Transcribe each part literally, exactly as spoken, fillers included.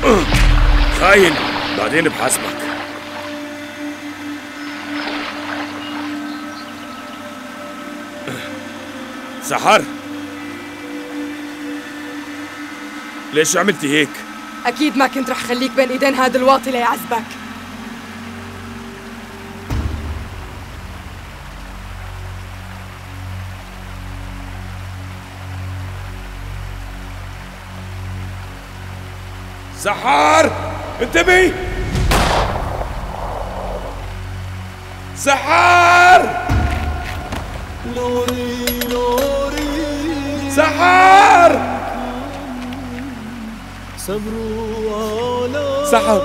خاين، بعدين بحاسبك. سحر، ليش عملتي هيك؟ أكيد ما كنت رح خليك بين إيدين هذا الواطي ليعذبك. سحر، انتبهي! سحر! سحر! سحر!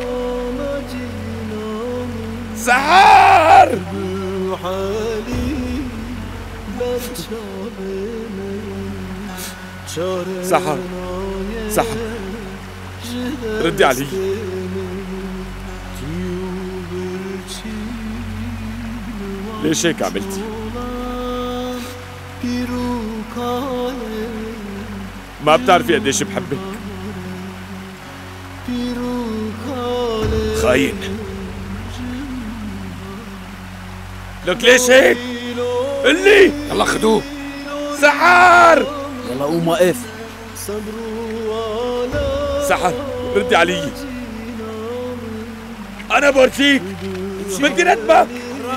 سحر! سحر! سحر! ردي علي. ليش هيك عملتي؟ ما بتعرفي قديش بحبك. خاين. لك ليش هيك؟ قلي. يلا خدوه. سحر! يلا قوم وقف. سحر، ردي علي. أنا بورجيك، بدي ندمك.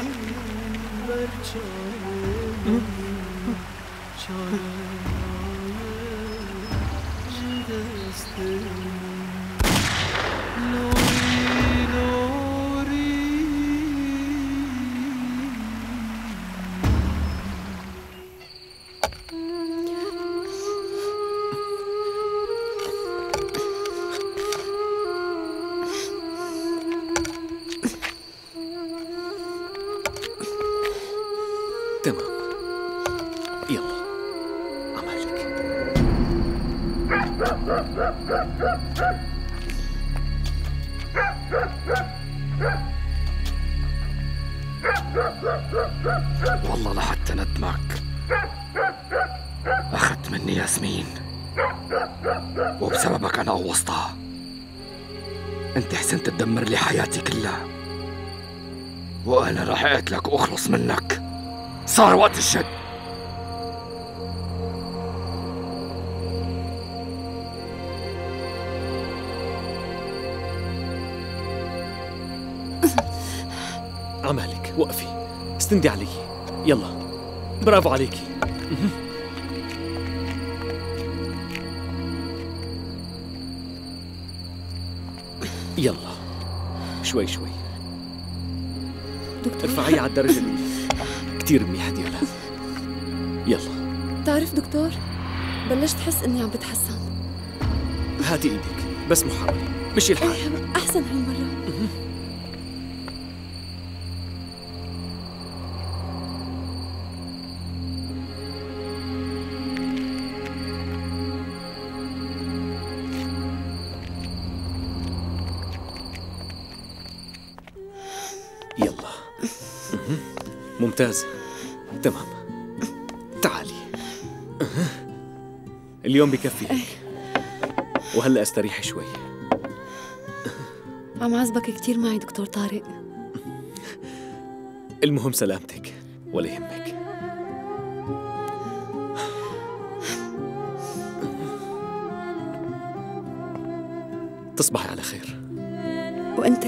تمام، يلا عمالك. والله لحتى ندمك. أخذت مني ياسمين وبسببك أنا قوصتها. أنت حسنت تدمر لي حياتي كلها، وأنا رح أقتلك وأخلص منك. صار وقت الشد. عمالك، وقفي، استندي علي. يلا، برافو عليكي. يلا شوي شوي. دكتور، ارفعي على الدرجة الأولى. كتير منيحة ديالا. يلا. بتعرف دكتور، بلشت أحس إني عم بتحسن. هاتي إيدك، بس محاولة، مشي الحال. ايه أحسن هالمرة. يلا. ممتاز. تمام، تعالي. اليوم بكفي هيك، وهلأ استريحي شوي. عم عذبك كتير معي دكتور طارق. المهم سلامتك، ولا يهمك. تصبحي على خير. وأنت؟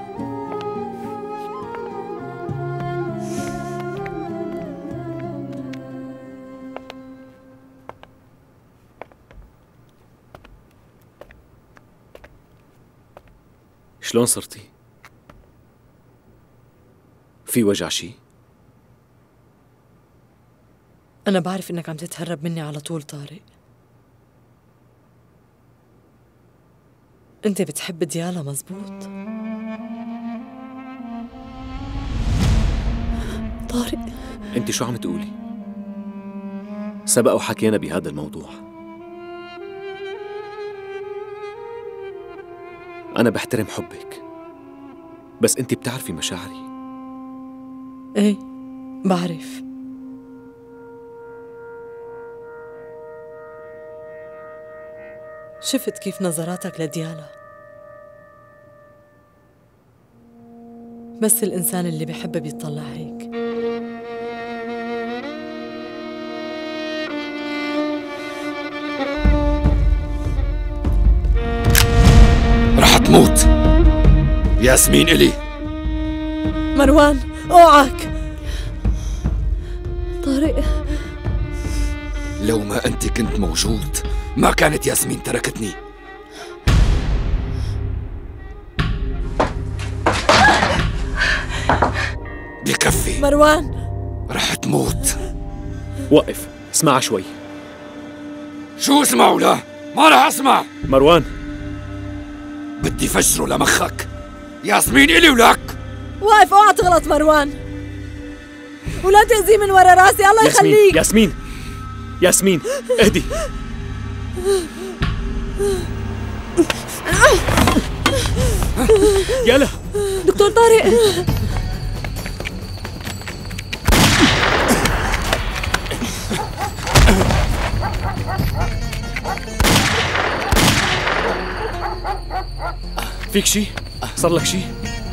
شلون صرتي؟ في وجع شي؟ أنا بعرف إنك عم تتهرب مني على طول طارق. أنت بتحب ديالا مزبوط؟ طارق، انت شو عم تقولي؟ سبق وحكينا بهذا الموضوع. أنا بحترم حبك، بس انت بتعرفي مشاعري. إيه بعرف. شفت كيف نظراتك لديالا بس الإنسان اللي بحبه بيطلع هيك. رح تموت ياسمين إلي. مروان اوعك. طارق، لو ما أنت كنت موجود ما كانت ياسمين تركتني. بكفي مروان رح تموت. وقف، اسمع شوي. شو اسمعوا؟ لا ما رح أسمع. مروان بدي فجره لمخك. ياسمين إلي ولك. واقف، اوعى تغلط مروان، ولا تأذيه من ورا راسي. الله ياسمين يخليك. ياسمين ياسمين اهدي. يلا دكتور طارق. فيك شي؟ صار لك شي؟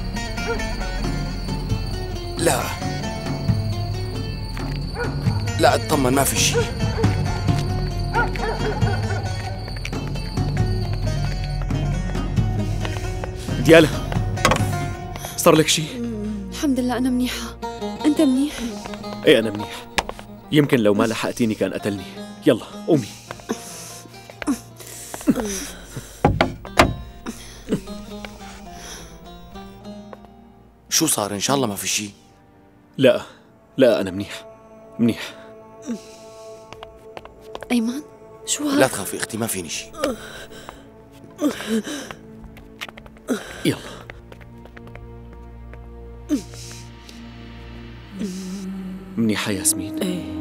لا لا اطمن، ما في شيء. ديالا صار لك شي؟ الحمد لله أنا منيحة. أنت منيح؟ ايه انا منيح. يمكن لو ما لحقتيني كان قتلني. يلا قومي. شو صار؟ ان شاء الله ما في شيء. لا لا انا منيح منيح. أيمن شو هاد؟ لا تخافي اختي، ما فيني شيء. يلا منيحة ياسمين؟ ايه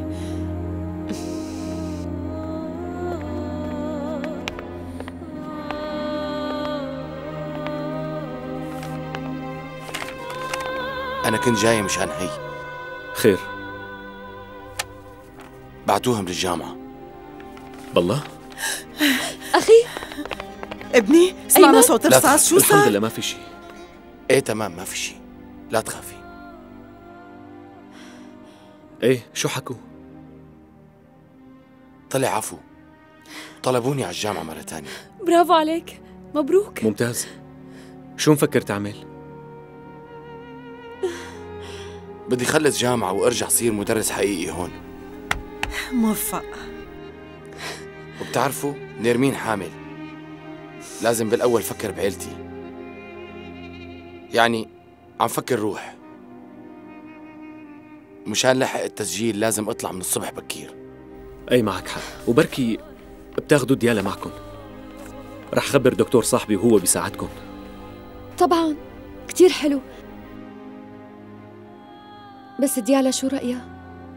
انا كنت جاي مشان هي. خير؟ بعتوهم للجامعة. بالله؟ أخي ابني سمعنا أيمن؟ صوت لا رصاص. شو الحمد صار؟ لله ما في شيء. ايه تمام ما في شيء، لا تخافي. ايه شو حكوا؟ طلع عفو، طلبوني على الجامعة مرة تانية. برافو عليك، مبروك. ممتاز. شو مفكر تعمل؟ بدي خلص جامعة وارجع صير مدرس حقيقي هون. موفق. وبتعرفوا نيرمين حامل، لازم بالأول فكر بعيلتي. يعني عم فكر روح، مشان لحق التسجيل لازم اطلع من الصبح بكير. اي معك حق، وبركي بتاخدوا ديالا معكم. رح خبر دكتور صاحبي وهو بيساعدكم. طبعا كتير حلو، بس ديالا شو رأيها؟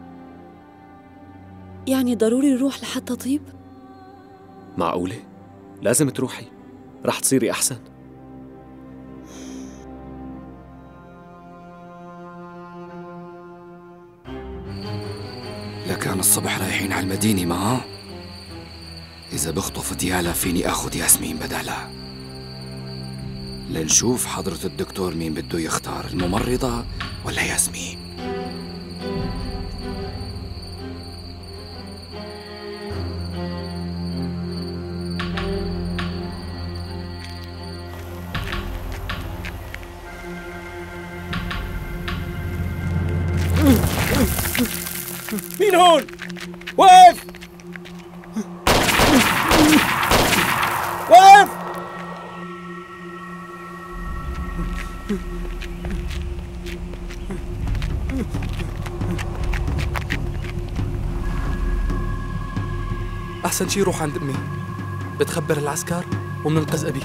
يعني ضروري نروح لحتى طيب؟ معقولة؟ لازم تروحي، رح تصيري أحسن. لكان الصبح رايحين على المدينة معه. إذا بخطف ديالا فيني آخذ ياسمين بدالها. لنشوف حضرة الدكتور مين بده يختار، الممرضة ولا ياسمين. مين هون؟ وقف! وقف! أحسن شي روح عند أمي، بتخبر العسكر ومننقذ أبي.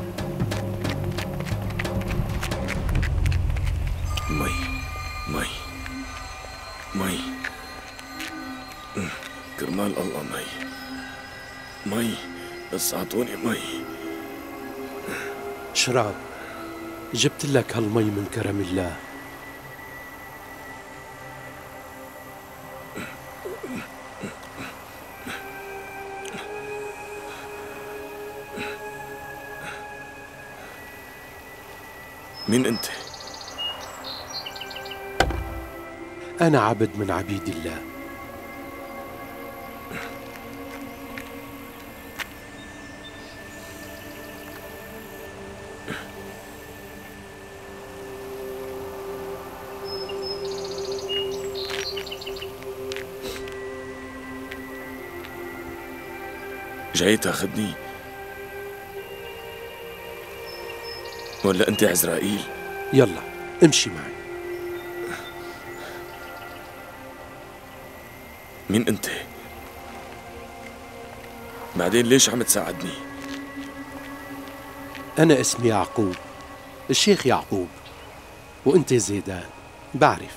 مي مي مي كرمال الله مي مي بس أعطوني مي. اشرب، جبت لك هالمي من كرم الله. مين أنت؟ أنا عبد من عبيد الله. جاي تاخدني ولا أنت عزرائيل؟ يلا امشي معي. مين أنت؟ بعدين ليش عم تساعدني؟ أنا اسمي يعقوب، الشيخ يعقوب، وأنت زيدان، بعرف.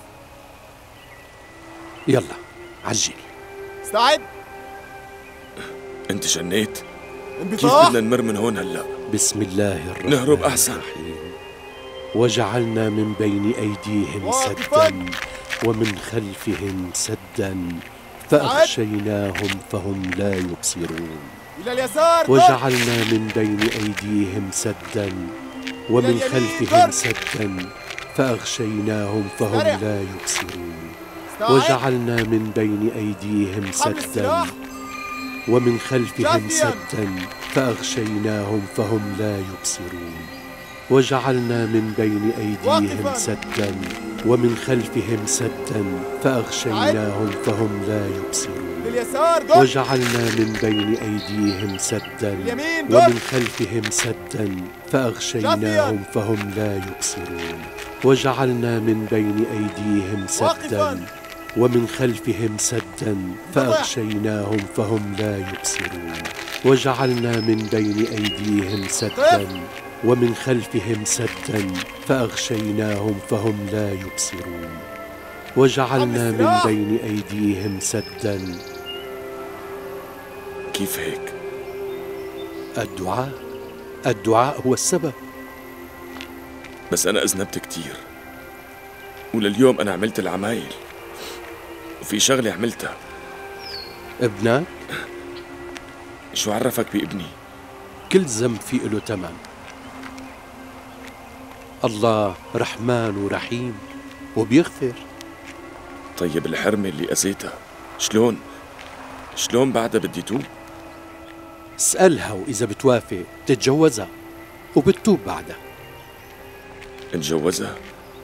يلا عجل. استعد. أنت جنيت؟ كيف انبطاح. بدنا نمر من هون هلأ؟ بسم الله الرحمن نهرب أحسن. الرحيم. وجعلنا من بين أيديهم واقفاً. سدا ومن خلفهم سدا فأغشيناهم فهم لا يبصرون. إلى اليسار. ضرب. وجعلنا من بين أيديهم سدا ومن إلى اليمين. خلفهم ضرب. سدا فأغشيناهم فهم سرع. لا يبصرون. استعد. وجعلنا من بين أيديهم حمل سدا السلاح. ومن خلفهم جافياً. سدا فأغشيناهم فهم لا يبصرون. وجعلنا من بين أيديهم واقفاً. سدا ومن خلفهم سدا فأغشيناهم فهم لا يبصرون. لليسار. ضرب. وجعلنا من بين أيديهم سدا اليمين. ضرب. ومن خلفهم سدا فأغشيناهم فهم لا يبصرون. وجعلنا من بين أيديهم سدا واقفاً. ومن خلفهم سدا فأغشيناهم فهم لا يبصرون. وجعلنا من بين أيديهم سدا ومن خلفهم سدا فأغشيناهم فهم لا يبصرون. وجعلنا من بين أيديهم سدا. كيف هيك؟ الدعاء الدعاء هو السبب. بس أنا أذنبت كتير، ولليوم أنا عملت العمايل، وفي شغلة عملتها. ابنك؟ شو عرفك بابني؟ كل ذنب في له تمن. الله رحمن ورحيم وبيغفر. طيب الحرمة اللي أذيتها شلون؟ شلون بعدها بدي توب؟ اسألها وإذا بتوافق تتجوزها وبتتوب بعدها. نتجوزها؟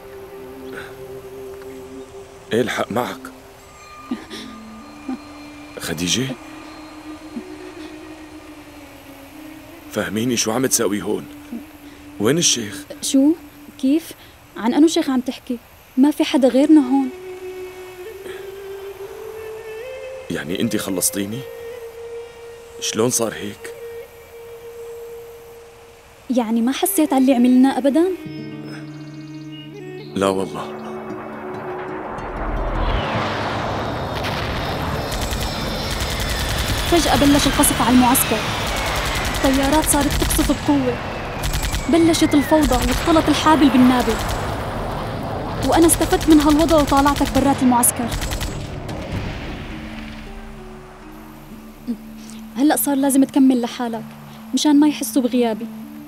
ايه الحق معك خديجة؟ فهميني شو عم تساوي هون؟ وين الشيخ؟ شو؟ كيف؟ عن أنو شيخ عم تحكي؟ ما في حدا غيرنا هون. يعني انت خلصتيني؟ شلون صار هيك؟ يعني ما حسيت على اللي عملناه أبداً؟ لا والله. فجأة بلش القصف على المعسكر، الطيارات صارت تقصف بقوة، بلشت الفوضى واختلط الحابل بالنابل، وأنا استفدت من هالوضع وطالعتك برات المعسكر. هلأ صار لازم تكمل لحالك مشان ما يحسوا بغيابي.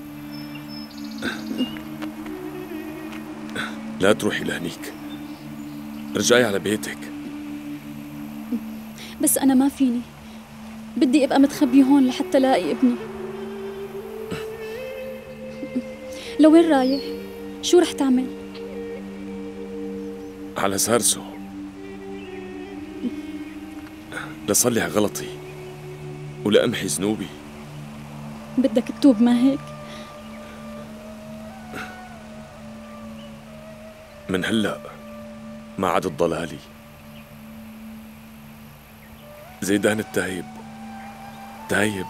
لا تروحي لهنيك، رجعي على بيتك. بس أنا ما فيني، بدي أبقى متخبي هون لحتى لاقي ابني. لوين رايح؟ شو رح تعمل؟ على سارسو لصلح غلطي ولأمحي ذنوبي. بدك تتوب ما هيك؟ من هلأ ما عاد ضلالي. زيدان التايب تايب.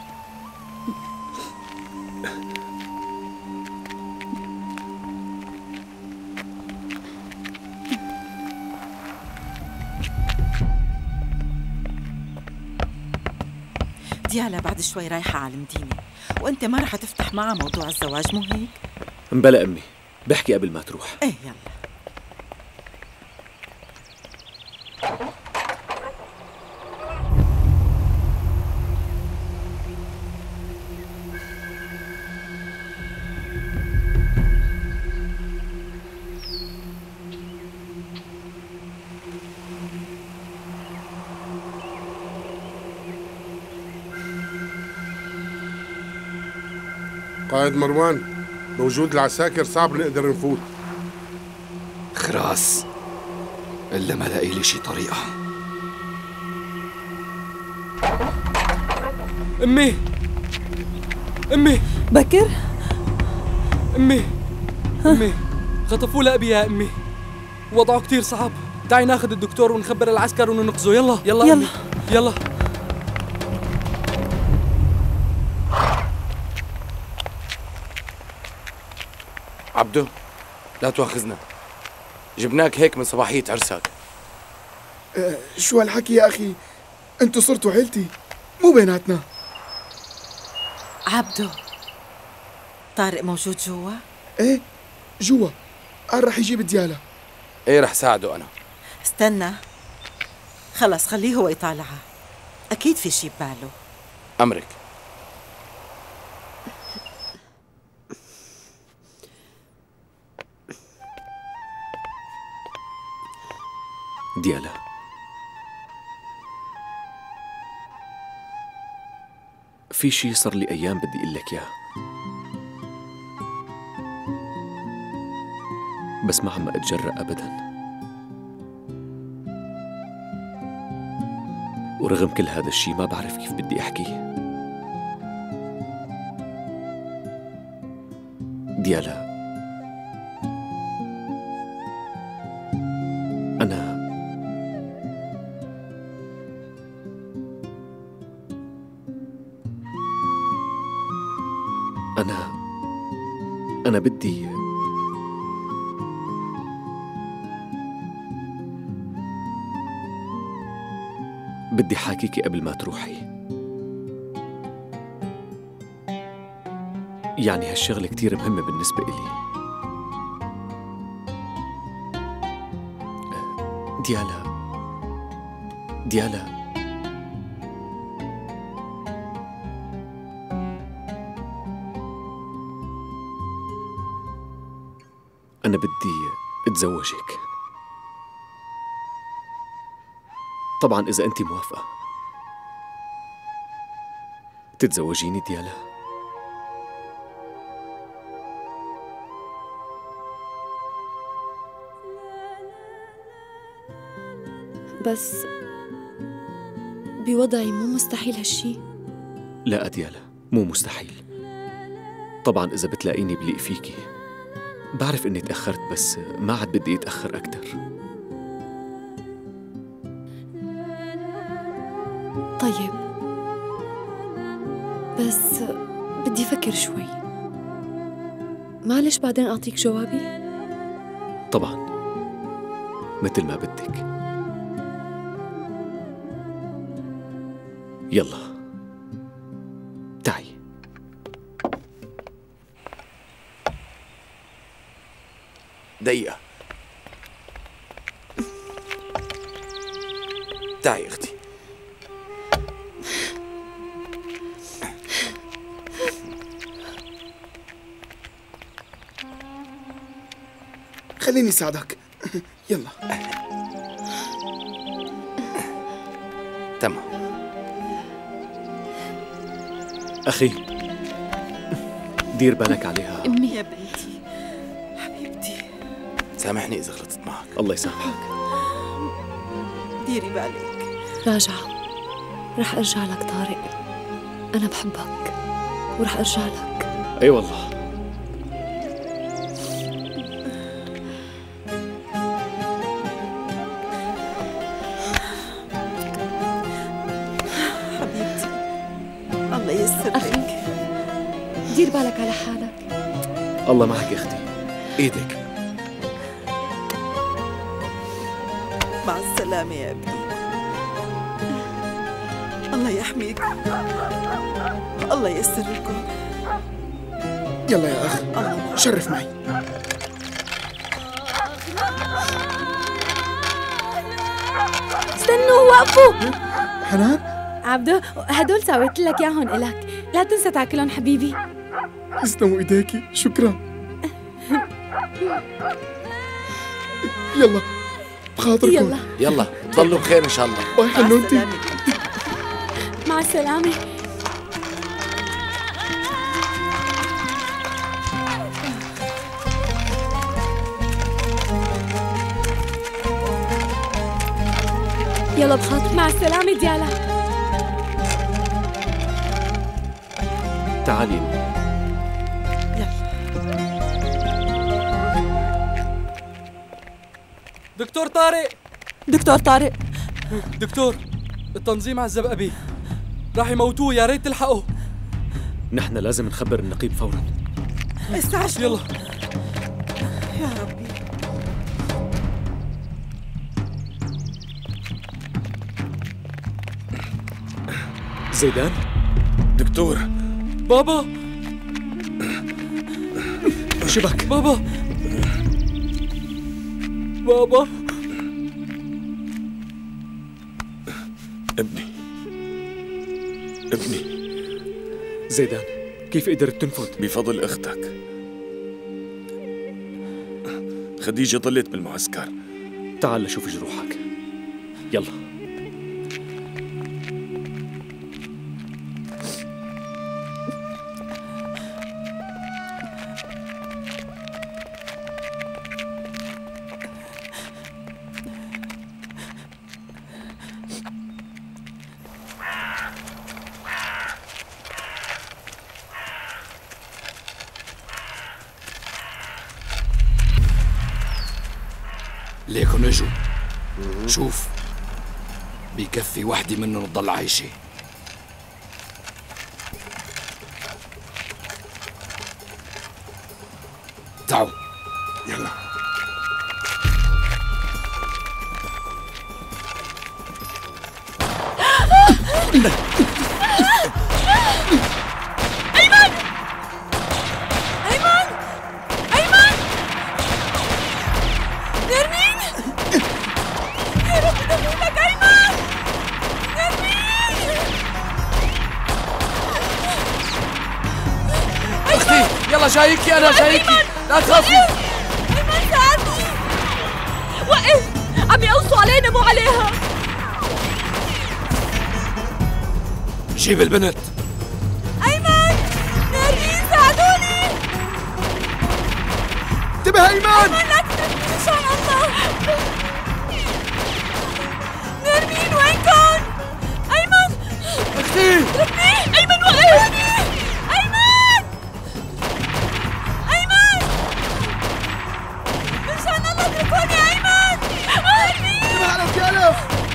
ديالا بعد شوي رايحة على المدينة، وانت ما رح تفتح معها موضوع الزواج، مو هيك؟ مبلا أمي، بحكي قبل ما تروح. ايه يلا. قائد مروان، بوجود العساكر صعب نقدر نفوت. خراس إلا ما لاقي لي شي طريقة. أمي أمي بكر؟ أمي أمي خطفوا لأبي يا أمي، وضعه كتير صعب. تعي ناخذ الدكتور ونخبر العسكر وننقذه. يلا يلا يلا أمي. يلا. عبدو لا تواخذنا، جبناك هيك من صباحية عرسك. أه شو هالحكي يا أخي؟ أنتوا صرتوا عيلتي مو بيناتنا. عبدو، طارق موجود جوا؟ ايه جوا، قال رح يجيب ديالا. ايه رح ساعده أنا. استنى، خلص خليه هو يطالعها، أكيد في شي بباله. أمرك. ديالا، في شي صار لي أيام بدي أقول لك إياه، بس ما عم أتجرأ أبداً. ورغم كل هذا الشي ما بعرف كيف بدي أحكيه. ديالا، أنا أنا أنا بدي بدي حاكيكي قبل ما تروحي. يعني هالشغلة كتير مهمة بالنسبة إلي. ديالا ديالا أنا بدي أتزوجك. طبعاً إذا أنت موافقة. تتزوجيني ديالا؟ بس بوضعي مو مستحيل هالشي. لا ديالا، مو مستحيل. طبعاً إذا بتلاقيني بليق فيكي. بعرف إني تأخرت بس ما عاد بدي أتأخر أكتر. طيب، بس بدي أفكر شوي. معلش بعدين أعطيك جوابي؟ طبعاً، مثل ما بدك. يلا تعي. دقيقة. تعي أختي. خليني ساعدك. يلا. تمام. أخي، دير بالك عليها. أمي يا بنتي حبيبتي، سامحني إذا غلطت معك. الله يسامحك. ديري بالك. راجعة، رح أرجع لك طارق. أنا بحبك ورح أرجع لك. أي والله. حبيبتي الله ييسر لك. دير بالك على حالك. الله معك أختي. إيدك. مع السلامة يا ابني. الله يحميك. الله ييسر لكم. يلا يا أخ، شرف معي. استنوا وقفوا. حنان؟ عبدو، هدول سويت لك اياهم إلك، لا تنسى تاكلهم حبيبي. تسلموا ايديكي، شكرا. يلا بخاطركم. يلا يلا تضلوا بخير إن شاء الله. باي حنونتي. مع السلامة. يلا بخاطري. مع السلامة ديالا. تعالي يلا. دكتور طارق. دكتور طارق. دكتور، التنظيم عذب أبي، راح يموتوه، يا ريت تلحقوا. نحن لازم نخبر النقيب فورا. استعجل. يلا يا ربي. زيدان؟ دكتور. بابا. شبك؟ بابا. بابا. ابني ابني زيدان، كيف قدرت تنفذ؟ بفضل اختك خديجة. ضلت بالمعسكر. تعال لشوف جروحك. يلا. ليكن اجوا. شوف، بكفي وحدة منهم تضل عايشة. تعوا يلا. أيمن! أيمن! أيمن! نرمين! يا رب دميلك أيمن! نرمين! اختي يلا جايكي، انا جايكي، لا تخافي. أيمن ساعدني! وقف! عم يقصوا علينا مو عليها. جيب البنت. أيمن! نرمين ساعدوني! انتبه أيمن! أيمن لا تتركني مشان الله! نرمين وينكن؟ أيمن! اختي! ربي! أيمن وقف! أيمن! أيمن! مشان الله اتركوني أيمن! نرمين! انتبه على ديالا!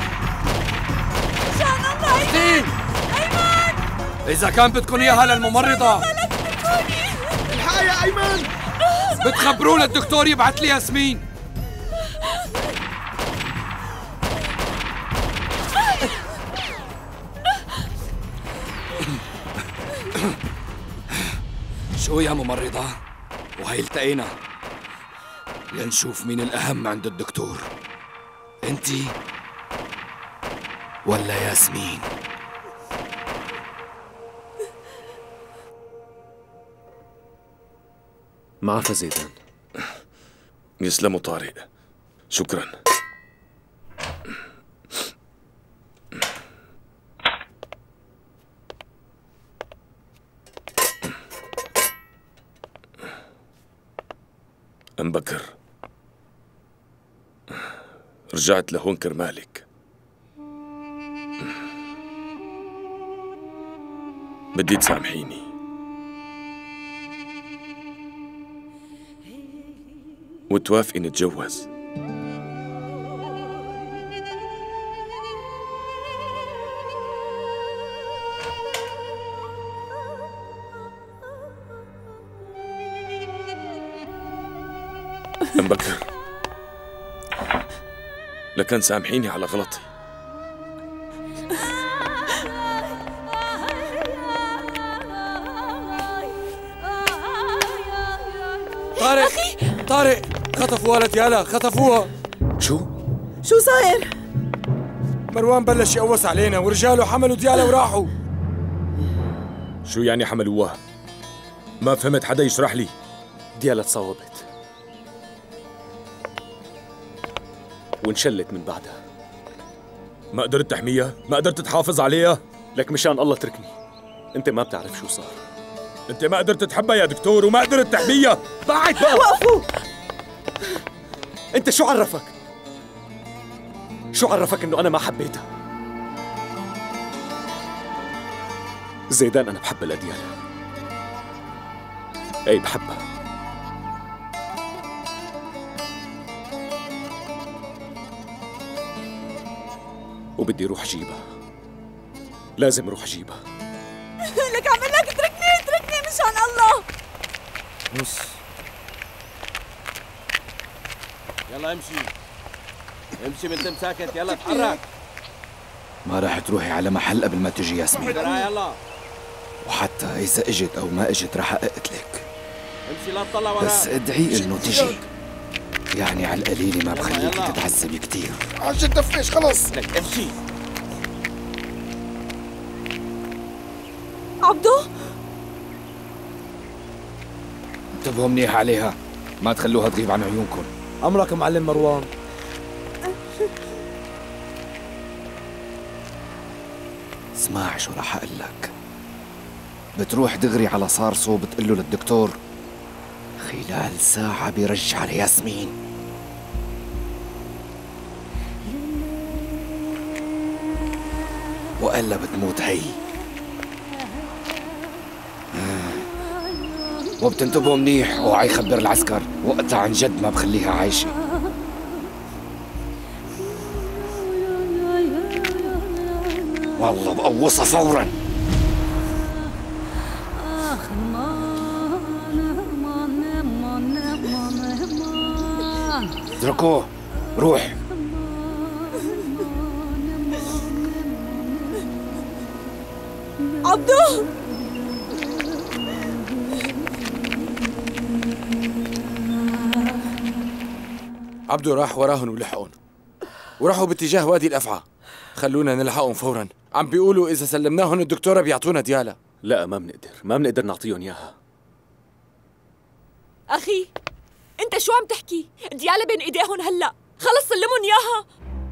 مشان الله اختي! أيمن! إذا كان بدكم إياها للممرضة لا تتركوني! الحق يا أيمن! بتخبروا للدكتور يبعث لي ياسمين. شو يا ممرضة؟ وهي التقينا لنشوف مين الأهم عند الدكتور، انتي ولا ياسمين؟ معافى زيدان. يسلموا طارق، شكرا. أم بكر، رجعت لهون كرمالك. بدي تسامحيني. وتوافقي نتجوز. أم بكر، لكن سامحيني على غلطي. طارق! طارق! خطفوا ولد يالا، خطفوها. شو؟ شو صاير؟ مروان بلش يقوس علينا ورجاله حملوا ديالا وراحوا. شو يعني حملوها؟ ما فهمت، حدا يشرح لي. ديالا تصوبت وانشلت من بعدها. ما قدرت تحميها؟ ما قدرت تحافظ عليها؟ لك مشان الله اتركني، انت ما بتعرف شو صار. انت ما قدرت تحبها يا دكتور وما قدرت تحميها. بعد بقى. وقفوا! انت شو عرفك؟ شو عرفك إنه أنا ما حبيتها؟ زيدان أنا بحب الأديالة. أي بحبها. وبدي روح جيبها. لازم روح جيبها. لك عم لك اتركني اتركني مشان الله. نص. يلا امشي امشي بنت ساكت، يلا اتحرك. ما راح تروحي على محل قبل ما تجي ياسمين. يلا. وحتى إذا اجت أو ما اجت راح أقتلك. امشي لا تطلع وراك. بس ادعي إنه تجي. يعني على القليل ما بخليكي تتعذبي كتير. عشان تفرش خلص. لك امشي. عبدو انتبهوا منيح عليها، ما تخلوها تغيب عن عيونكم. أمرك معلم مروان. اسمع شو راح أقول لك. بتروح دغري على صارصو بتقول له للدكتور خلال ساعة بيرجع لياسمين. وإلا بتموت هي. وبتنتبهوا منيح وعي خبر العسكر، وقتها عن جد ما بخليها عايشة. والله بقوصها فورا. اتركوه روح. عبدو عبدو راح وراهن ولحقهم، وراحوا باتجاه وادي الأفعى. خلونا نلحقهم فورا. عم بيقولوا إذا سلمناهم الدكتورة بيعطونا ديالة. لا ما بنقدر، ما بنقدر نعطيهم إياها. أخي أنت شو عم تحكي؟ ديالة بين إيديهم هلأ، خلص سلمهم إياها.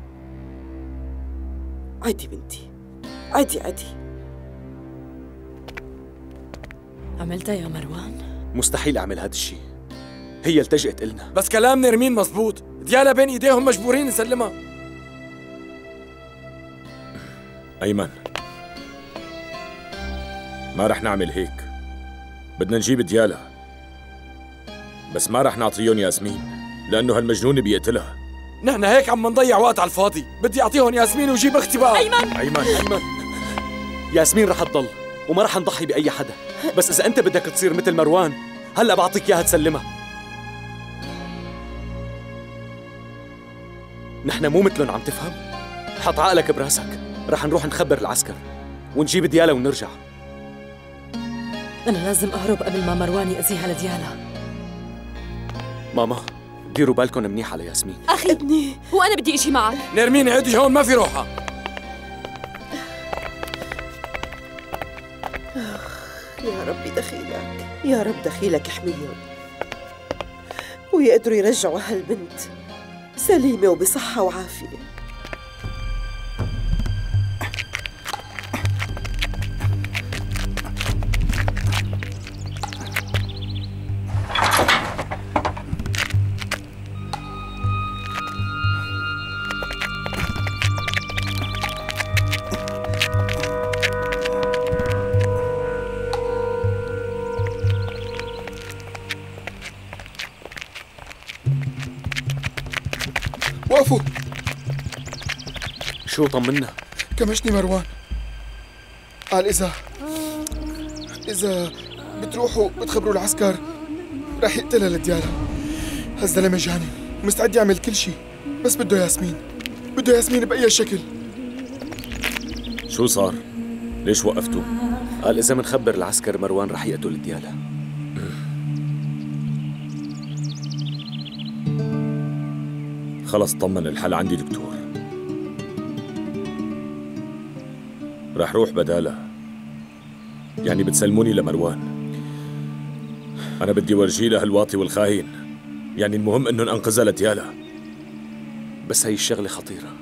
عادي بنتي، عادي عادي. عملتها يا مروان؟ مستحيل أعمل هذا الشيء. هي التجأت إلنا. بس كلام نرمين مزبوط، ديالة بين إيديهم مجبورين نسلمها. أيمن ما رح نعمل هيك. بدنا نجيب ديالة، بس ما رح نعطيهم ياسمين لأنه هالمجنون بيقتلها. نحن هيك عم نضيع وقت على الفاضي. بدي أعطيهم ياسمين وجيب أختي بقى. أيمن أيمن أيمن ياسمين رح تضل وما رح نضحي بأي حدا، بس إذا أنت بدك تصير مثل مروان هلأ بعطيك إياها تسلمها. نحن مو مثلهم، عم تفهم؟ حط عقلك براسك. رح نروح نخبر العسكر ونجيب ديالة ونرجع. أنا لازم أهرب قبل ما مروان يأذيها لديالة. ماما ديروا بالكم منيح على ياسمين. أخي ابني وأنا بدي إشي معك. نرمين عدي هون ما في روحة. يا ربي دخيلك، يا رب دخيلك يحميهم ويقدروا يرجعوا هالبنت سليمة وبصحة وعافية. وقفوا. شو طمنا؟ كمشني مروان، قال إذا إذا بتروحوا بتخبروا العسكر رح يقتلها لديالة. هالزلمة جاني مستعد يعمل كل شيء، بس بده ياسمين، بده ياسمين بأي شكل. شو صار؟ ليش وقفتوا؟ قال إذا منخبر العسكر مروان رح يقتل ديالة. خلص طمن، الحل عندي دكتور. رح روح بدالها. يعني بتسلموني لمروان. أنا بدي ورجي له الواطي والخاين. يعني المهم إنه ننقذها لديالة. بس هي الشغلة خطيرة.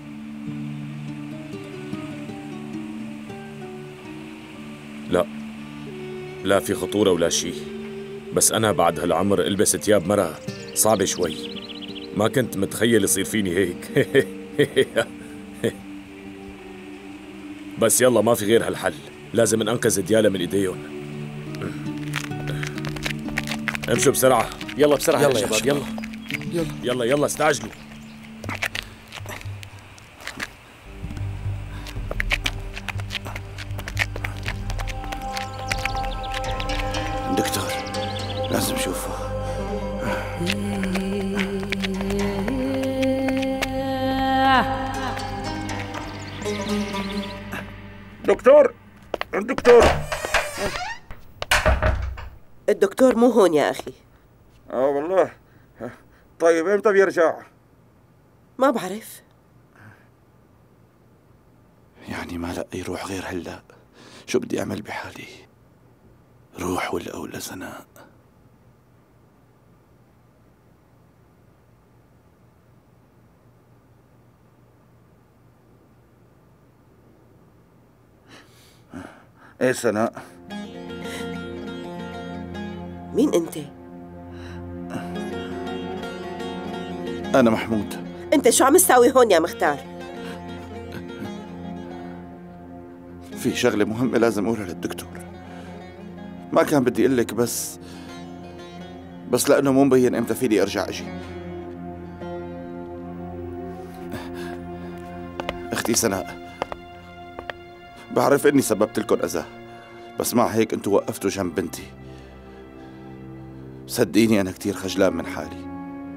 لا لا في خطورة ولا شيء، بس أنا بعد هالعمر ألبس ثياب مرة صعبة شوي. ما كنت متخيل يصير فيني هيك. بس يلا ما في غير هالحل، لازم ننقذ ديالا من ايديهم. امشوا بسرعة. يلا بسرعة يلا يا شباب، يلا يلا يلا يلا استعجلوا. دكتور لازم اشوفه. دكتور الدكتور الدكتور مو هون يا أخي. اه والله. طيب امتى بيرجع؟ ما بعرف. يعني ما لقى يروح غير هلا. شو بدي اعمل بحالي؟ روح ولا ولا سناء؟ ايه سناء؟ مين أنت؟ أنا محمود. أنت شو عم تساوي هون يا مختار؟ في شغلة مهمة لازم أقولها للدكتور. ما كان بدي أقول لك بس بس لأنه مو مبين إمتى فيني أرجع أجي. أختي سناء، بعرف إني سببت لكم أذى، بس مع هيك أنتوا وقفتوا جنب بنتي. صدقيني أنا كتير خجلان من حالي.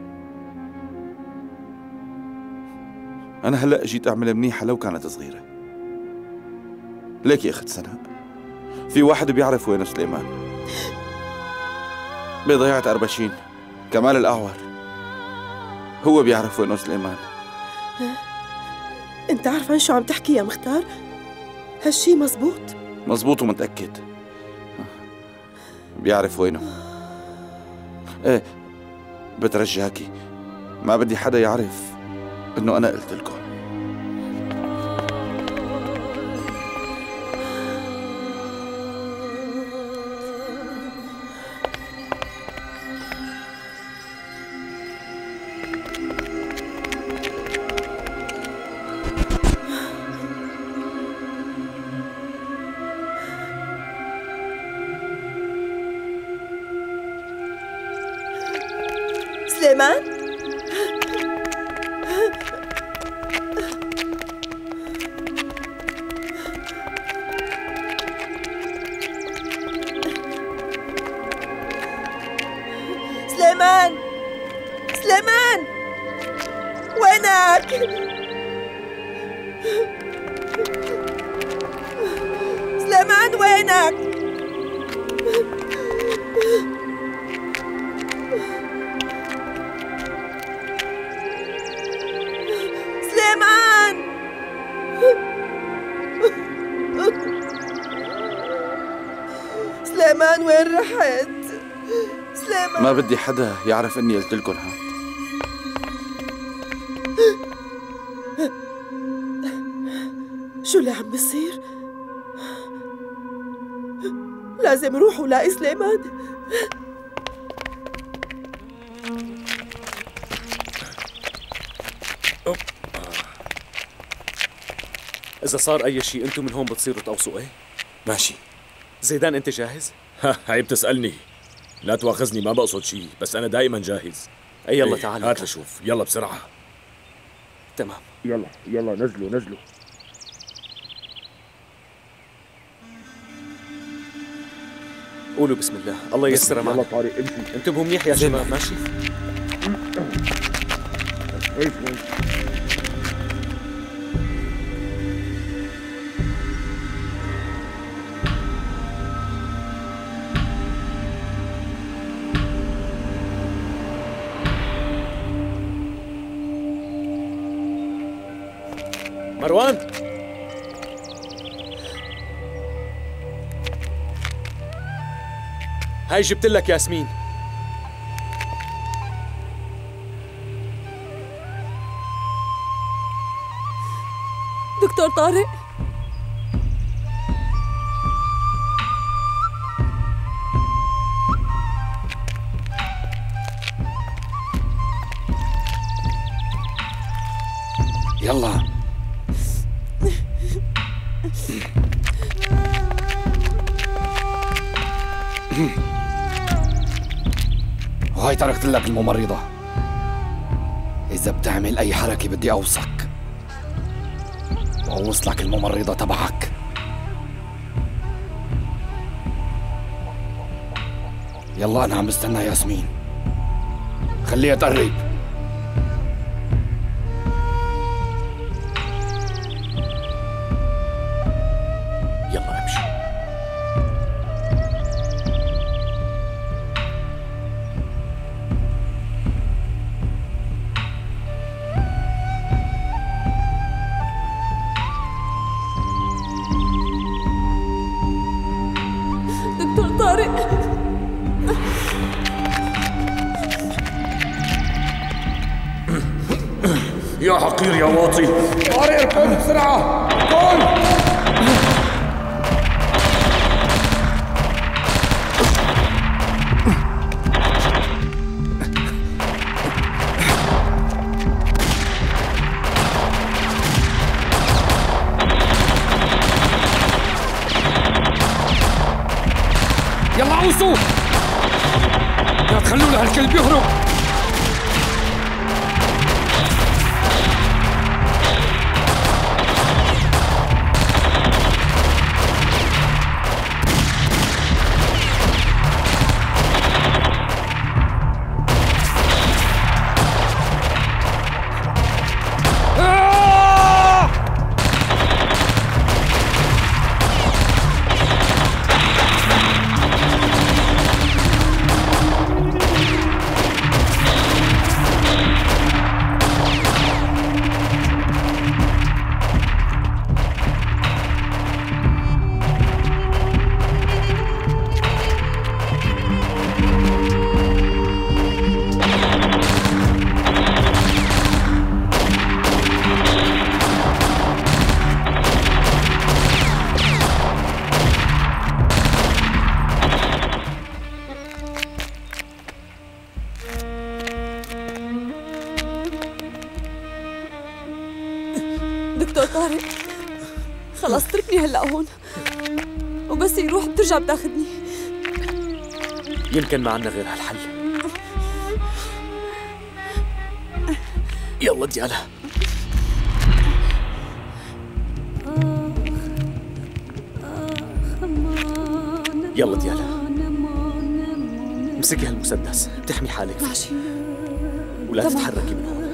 أنا هلأ جيت أعمل منيحة لو كانت صغيرة. ليك يا أخت سناء، في واحد بيعرف وين سليمان بضيعة أربشين، كمال الأعور، هو بيعرف وين سليمان. أنت عارف عن شو عم تحكي يا مختار؟ هالشي مزبوط؟ مزبوط ومتأكد. بيعرف وينه. ايه بترجاكي ما بدي حدا يعرف انه انا قلت لكم. سليمان؟ سليمان سليمان وينك؟ سليمان وينك؟ سليمان سليمان وين رحت؟ سليمان ما بدي حدا يعرف اني قلت لكم هاد. شو اللي عم بصير؟ لازم روح ولاقي سليمان. إذا صار أي شيء أنتم من هون بتصيروا توصوا. إيه ماشي. زيدان أنت جاهز؟ ها عيب تسألني، لا تواخذني ما بقصد شيء، بس أنا دائما جاهز. أي يلا إيه تعال هات لشوف، يلا بسرعة. تمام يلا يلا نزلوا نزلوا. قولوا بسم الله. الله ييسرها معنا. يلا طارق امشي. انتبهوا منيح يا شباب. ماشي كويس كويس. مروان، هاي جبت لك ياسمين. دكتور طارق، يلا. وهاي تركت لك الممرضة، إذا بتعمل أي حركة بدي أوصك وأوصلك الممرضة تبعك. يلا أنا عم بستنى ياسمين، خليها تقرب. يلا امشي. دكتور طارق، يا حقير يا واطي. طارق اركض بسرعة، اركض. يلا عوصوا، لا تخلوا له هالكلب يهرب. دكتور طارق، خلص تركني هلا هون، وبس يروح بترجع بتاخذني. يمكن ما عنا غير هالحل. يلا ديالا. يلا ديالا، امسكي هالمسدس، بتحمي حالك فيه. ماشي. ولا طبعا. تتحركي من هون.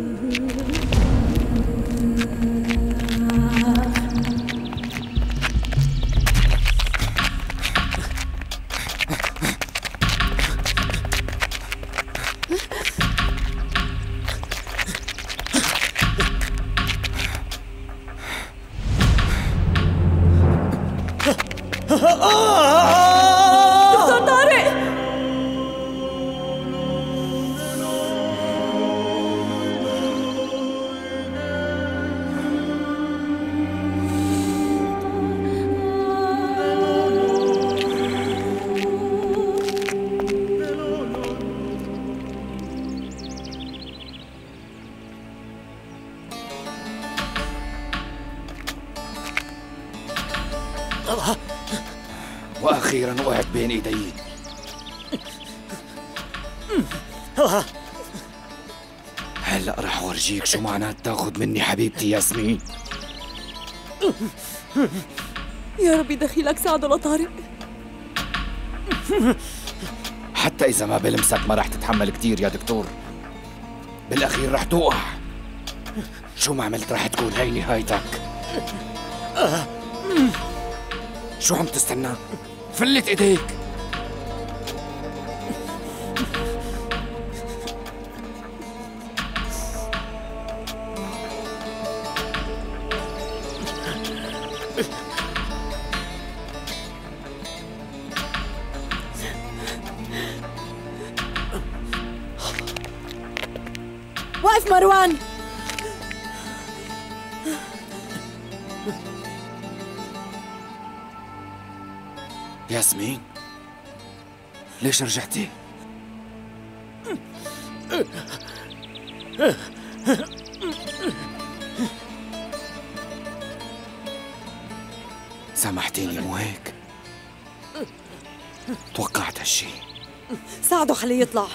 دكتور طارق، وأخيرا وقعت بين إيدي. هلأ رح أورجيك شو معنات تاخد مني حبيبتي ياسمين. يا ربي دخيلك ساعده لطارق. حتى إذا ما بلمسك ما رح تتحمل كتير يا دكتور، بالأخير رح توقع. شو ما عملت رح تكون هاي نهايتك. شو عم تستنى؟ فلت ايديك. واقف مروان. ياسمين، ليش رجعتي؟ سامحتيني مو هيك؟ توقعت هالشي. ساعده خليه يطلع.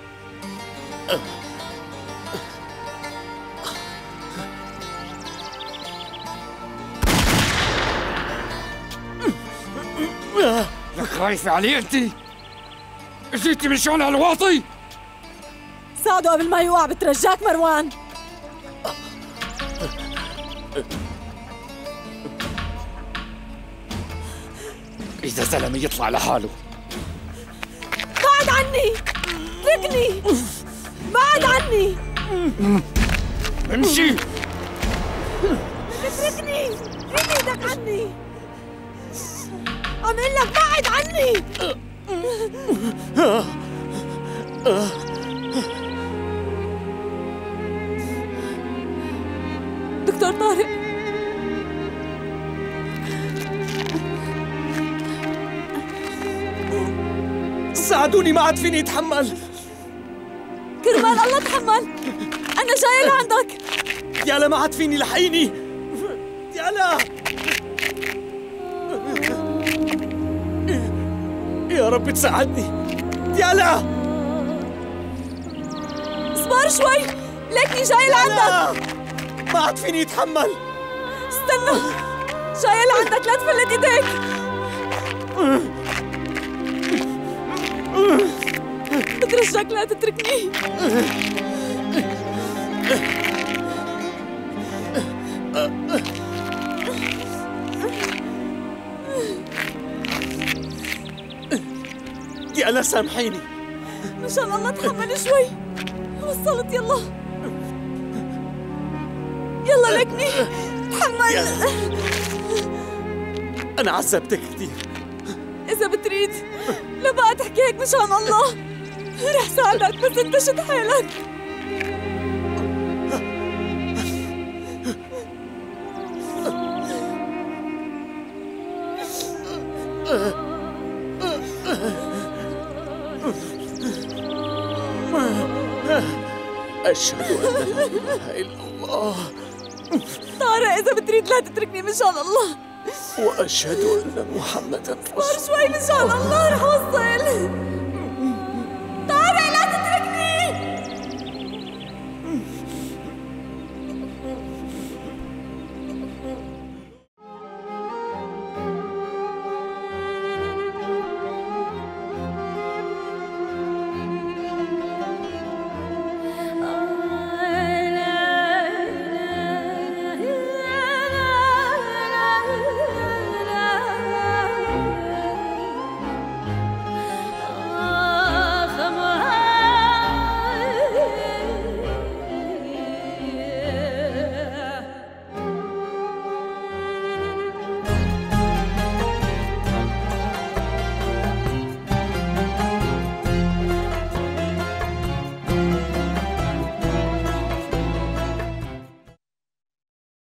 لك خايفة علي انت؟ جيتي من شون هالواطي؟ ساعده قبل ما يوقع بترجاك مروان. إذا زلمة يطلع لحاله. بعد عني، اتركني، بعد عني. امشي. اتركني، رمي ايدك عني. عم اقول لك بعد عني. دكتور طارق، ساعدوني، ما عاد فيني اتحمل. كرمال الله تحمل، أنا جاية لعندك. ديالا ما عاد فيني، لحقيني ديالا. يا رب تساعدني ديالا. اصبر شوي، ليكني جاية لعندك. ما عاد فيني اتحمل. استنى، جاية لعندك، لا تفلت ايديك. بترجاك لا تتركني. ديالا سامحيني. مشان الله تحمل شوي. وصلت، يلا يلا لكني تحمل. أنا عذبتك كثير. إذا بتريد لا بقى تحكي هيك مشان الله. رح ساعدك بس انت شد حيلك. أشهد أن لا إله إلا الله. طارق إذا بتريد لا تتركني مشان الله. وأشهد أن محمداً رسول الله. شوي مشان الله، رح وصل.